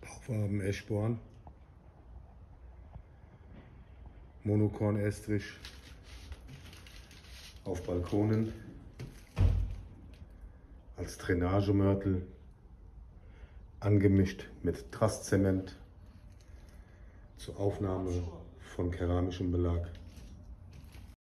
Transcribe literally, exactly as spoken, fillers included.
Baufarben Eschborn, Monokorn-Estrich auf Balkonen, als Drainagemörtel, angemischt mit Trasszement zur Aufnahme von keramischem Belag.